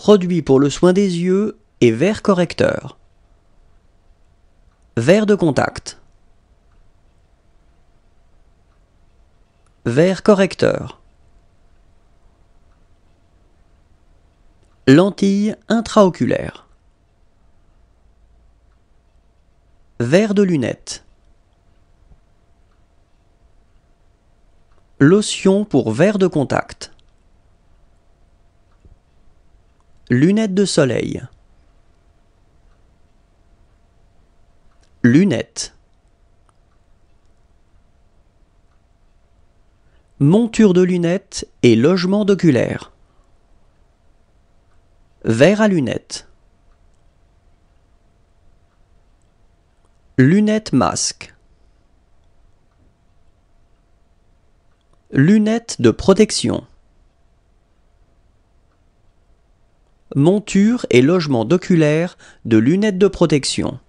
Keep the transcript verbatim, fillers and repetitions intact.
Produits pour le soin des yeux et verre correcteur. Verre de contact. Verre correcteur. Lentilles intraoculaires. Verre de lunettes. Lotion pour verre de contact. Lunettes de soleil. Lunettes. Monture de lunettes et logement d'oculaire. Verre à lunettes. Lunettes masque. Lunettes de protection. Monture et logement d'oculaire de lunettes de protection.